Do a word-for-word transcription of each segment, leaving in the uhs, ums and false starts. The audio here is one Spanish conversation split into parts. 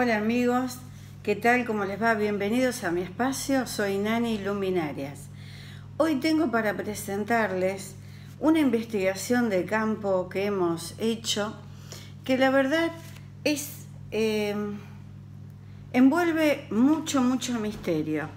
Hola amigos, ¿qué tal? ¿Cómo les va? Bienvenidos a mi espacio, soy Nani Luminarias. Hoy tengo para presentarles una investigación de campo que hemos hecho, que la verdad es, eh, envuelve mucho, mucho misterio.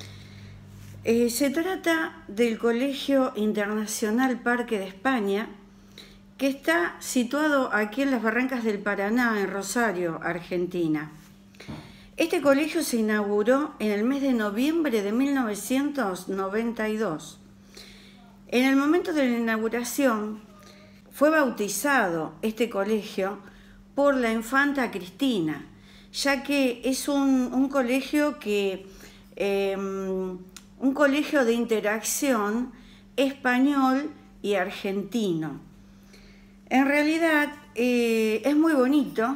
Eh, se trata del Colegio Internacional Parque de España, que está situado aquí en las Barrancas del Paraná, en Rosario, Argentina. Este colegio se inauguró en el mes de noviembre de mil novecientos noventa y dos. En el momento de la inauguración fue bautizado este colegio por la infanta Cristina, ya que es un, un colegio que eh, un colegio de interacción español y argentino. En realidad eh, es muy bonito,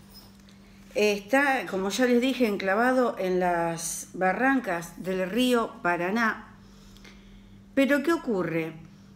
está, como ya les dije, enclavado en las barrancas del río Paraná. Pero ¿qué ocurre?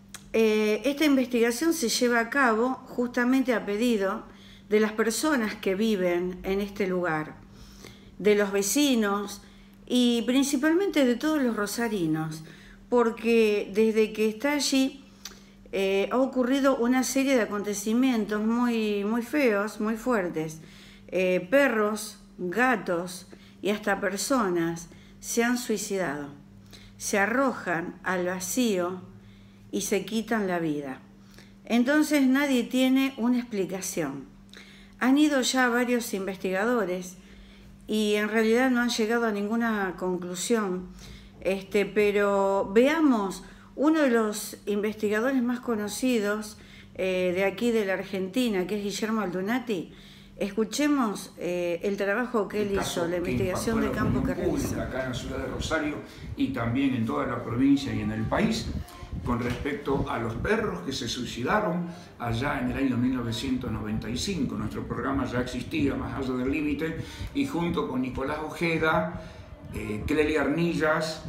Eh, esta investigación se lleva a cabo justamente a pedido de las personas que viven en este lugar, de los vecinos y principalmente de todos los rosarinos, porque desde que está allí Eh, ha ocurrido una serie de acontecimientos muy, muy feos, muy fuertes. Eh, perros, gatos y hasta personas se han suicidado, se arrojan al vacío y se quitan la vida. Entonces nadie tiene una explicación. Han ido ya varios investigadores y en realidad no han llegado a ninguna conclusión, este, pero veamos. Uno de los investigadores más conocidos eh, de aquí de la Argentina, que es Guillermo Aldunati, escuchemos eh, el trabajo que él hizo, la investigación de campo que realizó. Acá en la ciudad de Rosario y también en toda la provincia y en el país, con respecto a los perros que se suicidaron allá en el año mil novecientos noventa y cinco. Nuestro programa ya existía, Más allá del límite, y junto con Nicolás Ojeda, eh, Clelia Arnillas,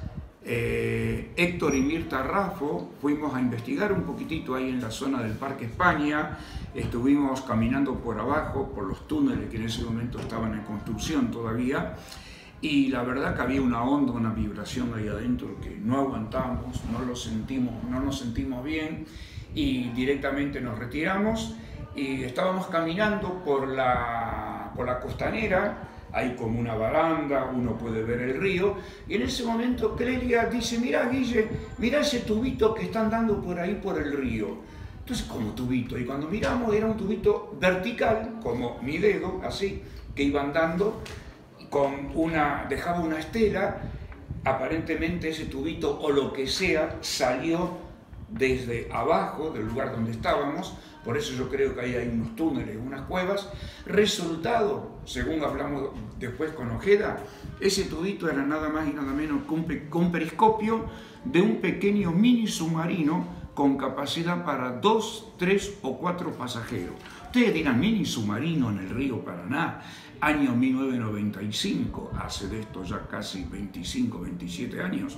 Eh, Héctor y Mirta Raffo, fuimos a investigar un poquitito ahí en la zona del Parque España. Estuvimos caminando por abajo, por los túneles que en ese momento estaban en construcción todavía, y la verdad que había una onda, una vibración ahí adentro que no aguantamos, no lo sentimos, no nos sentimos bien, y directamente nos retiramos y estábamos caminando por la, por la costanera. Hay como una baranda, uno puede ver el río, y en ese momento Clelia dice: mira, Guille, mira ese tubito que están dando por ahí por el río. Entonces, ¿cómo tubito? Y cuando miramos era un tubito vertical, como mi dedo, así, que iban dando, con una, dejaba una estela. Aparentemente ese tubito o lo que sea salió desde abajo del lugar donde estábamos. Por eso yo creo que ahí hay unos túneles, unas cuevas. Resultado, según hablamos después con Ojeda, ese tubito era nada más y nada menos que un periscopio de un pequeño mini submarino con capacidad para dos, tres o cuatro pasajeros. Ustedes dirán, mini submarino en el río Paraná, año mil novecientos noventa y cinco, hace de esto ya casi veinticinco, veintisiete años.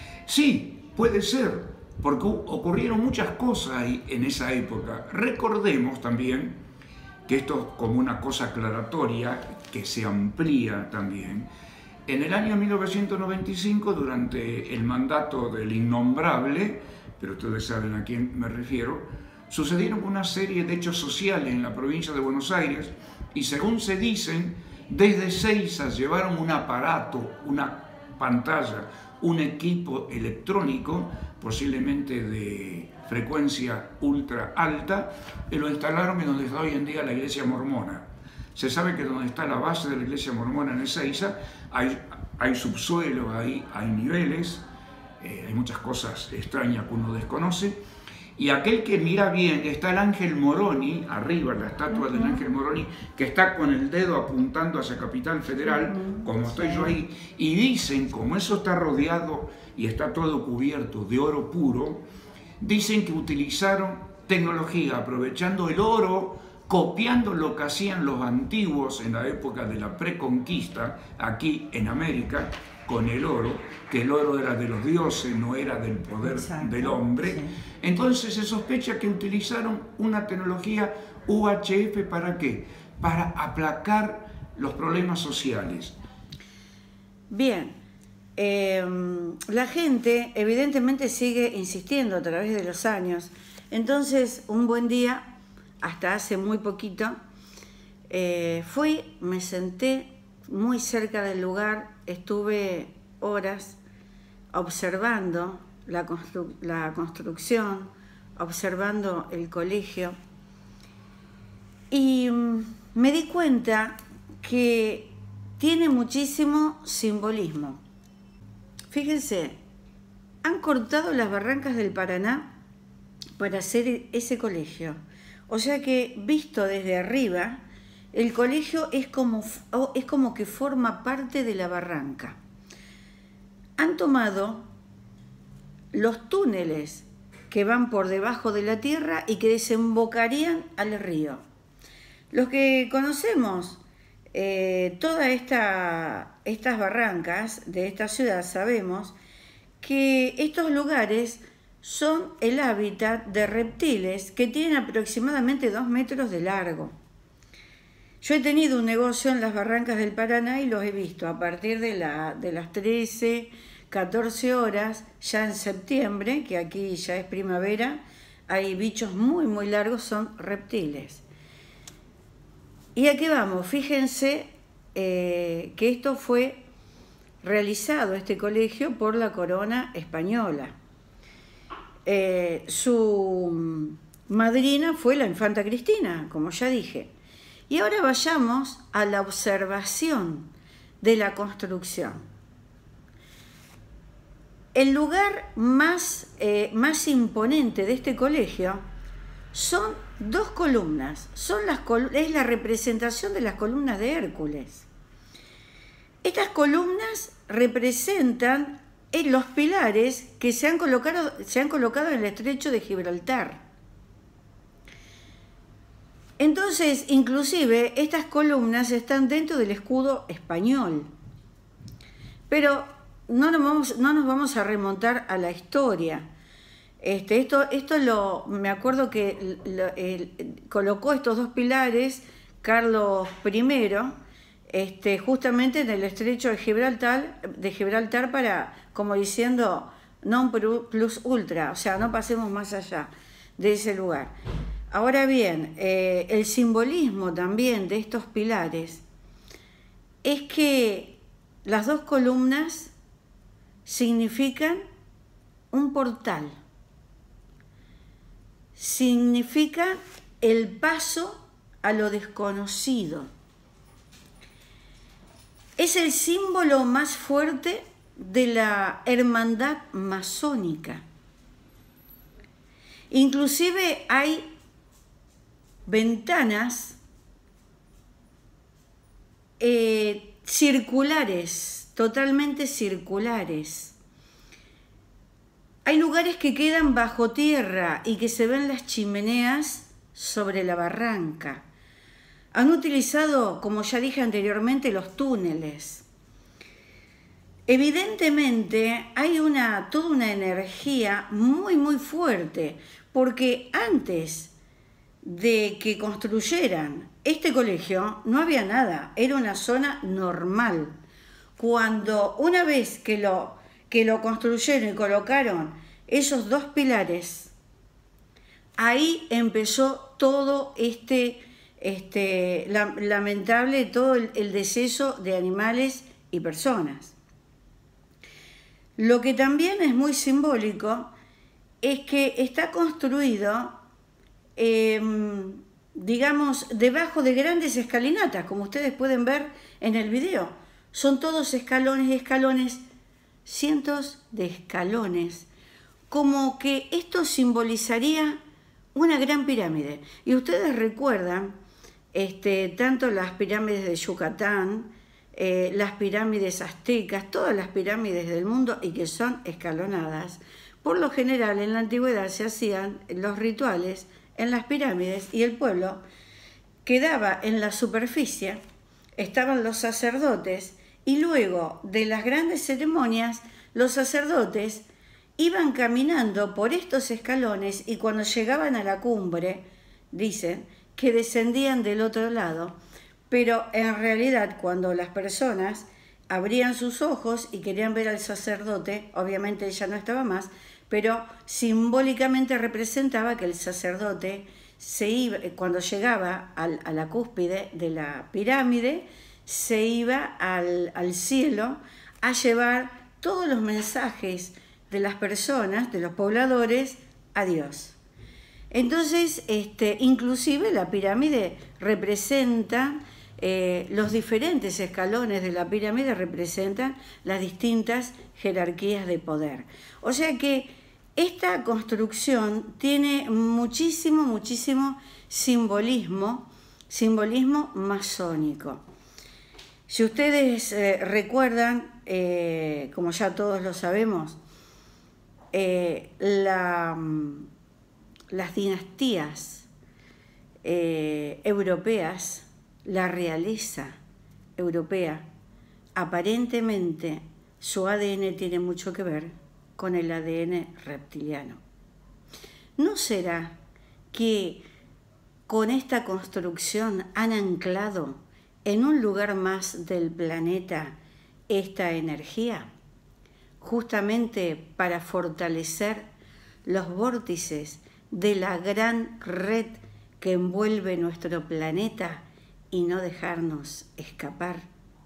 Sí, puede ser, porque ocurrieron muchas cosas ahí en esa época. Recordemos también que esto es como una cosa aclaratoria que se amplía también. En el año mil novecientos noventa y cinco, durante el mandato del innombrable, pero ustedes saben a quién me refiero, sucedieron una serie de hechos sociales en la provincia de Buenos Aires, y según se dicen, desde Ezeiza llevaron un aparato, una pantalla, un equipo electrónico, posiblemente de frecuencia ultra alta, y lo instalaron en donde está hoy en día la iglesia mormona. Se sabe que donde está la base de la iglesia mormona en Ezeiza hay, hay subsuelo, hay, hay niveles, eh, hay muchas cosas extrañas que uno desconoce. Y aquel que mira bien, está el ángel Moroni, arriba la estatua uh-huh. del ángel Moroni, que está con el dedo apuntando hacia Capital Federal, uh-huh. como estoy sí. yo ahí, y dicen, como eso está rodeado y está todo cubierto de oro puro, dicen que utilizaron tecnología, aprovechando el oro, copiando lo que hacían los antiguos en la época de la preconquista, aquí en América, con el oro, que el oro era de los dioses, no era del poder Exacto, del hombre. Sí. Entonces se sospecha que utilizaron una tecnología U H F, ¿para qué? Para aplacar los problemas sociales. Bien, eh, la gente evidentemente sigue insistiendo a través de los años. Entonces, un buen día, hasta hace muy poquito, eh, fui, me senté muy cerca del lugar, estuve horas observando la, constru- la construcción, observando el colegio, y mm, me di cuenta que tiene muchísimo simbolismo. Fíjense, han cortado las barrancas del Paraná para hacer ese colegio. O sea que, visto desde arriba, el colegio es como, es como que forma parte de la barranca. Han tomado los túneles que van por debajo de la tierra y que desembocarían al río. Los que conocemos eh, todas esta, estas barrancas de esta ciudad sabemos que estos lugares son el hábitat de reptiles que tienen aproximadamente dos metros de largo. Yo he tenido un negocio en las barrancas del Paraná y los he visto a partir de, la, de las trece, catorce horas, ya en septiembre, que aquí ya es primavera, hay bichos muy muy largos, son reptiles. ¿Y a qué vamos? Fíjense eh, que esto fue realizado, este colegio, por la corona española. Eh, su madrina fue la infanta Cristina, como ya dije. Y ahora vayamos a la observación de la construcción. El lugar más, eh, más imponente de este colegio son dos columnas, son las col- es la representación de las columnas de Hércules. Estas columnas representan en los pilares que se han colocado, se han colocado en el estrecho de Gibraltar. Entonces, inclusive, estas columnas están dentro del escudo español. Pero no nos vamos, no nos vamos a remontar a la historia. Este, esto, esto lo, me acuerdo que lo, el, colocó estos dos pilares Carlos primero, este, justamente en el estrecho de Gibraltar, de Gibraltar para, como diciendo, non plus ultra, o sea, no pasemos más allá de ese lugar. Ahora bien, eh, el simbolismo también de estos pilares es que las dos columnas significan un portal, significa el paso a lo desconocido. Es el símbolo más fuerte de la hermandad masónica. Inclusive hay ventanas eh, circulares, totalmente circulares. Hay lugares que quedan bajo tierra y que se ven las chimeneas sobre la barranca. Han utilizado, como ya dije anteriormente, los túneles. Evidentemente hay una, toda una energía muy muy fuerte, porque antes de que construyeran este colegio no había nada, era una zona normal. Cuando una vez que lo, que lo construyeron y colocaron esos dos pilares, ahí empezó todo este, este lamentable, todo el, el deceso de animales y personas. Lo que también es muy simbólico es que está construido Eh, digamos, debajo de grandes escalinatas, como ustedes pueden ver en el video. Son todos escalones y escalones, cientos de escalones, como que esto simbolizaría una gran pirámide. Y ustedes recuerdan este, tanto las pirámides de Yucatán, eh, las pirámides aztecas, todas las pirámides del mundo, y que son escalonadas. Por lo general, en la antigüedad se hacían los rituales en las pirámides y el pueblo quedaba en la superficie, estaban los sacerdotes y luego de las grandes ceremonias los sacerdotes iban caminando por estos escalones y cuando llegaban a la cumbre, dicen que descendían del otro lado Pero en realidad, cuando las personas abrían sus ojos y querían ver al sacerdote, obviamente ella no estaba más, pero simbólicamente representaba que el sacerdote se iba, cuando llegaba al, a la cúspide de la pirámide, se iba al, al cielo a llevar todos los mensajes de las personas, de los pobladores, a Dios. Entonces, este, inclusive la pirámide representa, eh, los diferentes escalones de la pirámide representan las distintas jerarquías de poder. O sea que esta construcción tiene muchísimo, muchísimo simbolismo, simbolismo masónico. Si ustedes eh, recuerdan, eh, como ya todos lo sabemos, eh, la, las dinastías eh, europeas, la realeza europea, aparentemente su A D N tiene mucho que ver con el A D N reptiliano. ¿No será que con esta construcción han anclado en un lugar más del planeta esta energía, justamente para fortalecer los vórtices de la gran red que envuelve nuestro planeta y no dejarnos escapar?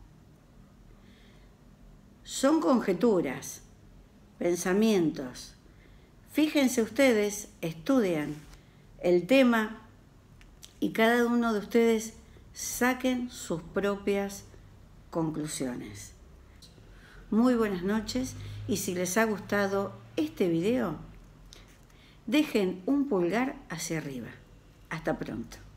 Son conjeturas, pensamientos. Fíjense ustedes, estudian el tema y cada uno de ustedes saquen sus propias conclusiones. Muy buenas noches, y si les ha gustado este video, dejen un pulgar hacia arriba. Hasta pronto.